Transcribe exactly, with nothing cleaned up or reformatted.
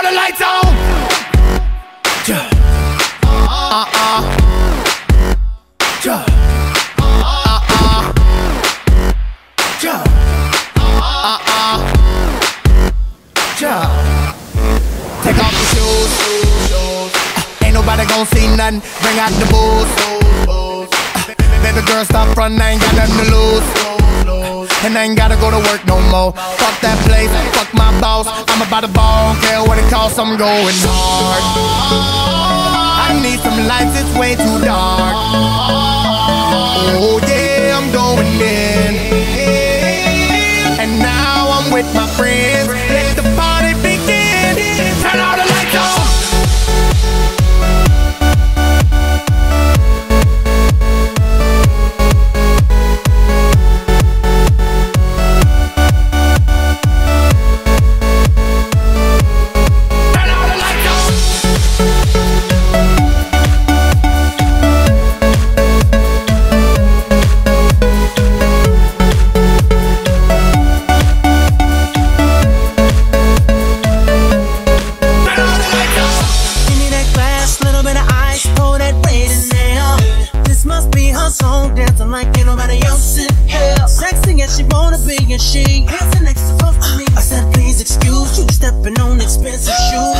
all the lights on. Yeah. Uh-uh. Yeah. Uh-uh. Yeah. Uh-uh. Yeah. Take off your shoes. Uh, ain't nobody gon' see nothing. Bring out the booze. Uh, baby girl, stop frontin'. I ain't got nothing to lose. And I ain't gotta go to work no more. Fuck that place, fuck my boss. I'm about to ball, don't care what it costs, I'm going hard. I need some lights, it's way too dark. Oh yeah, I'm going in. And now I'm with my friends. Let the party begin. Turn all the lights on. She has an extra close to me. I said, please excuse you stepping on expensive shoes.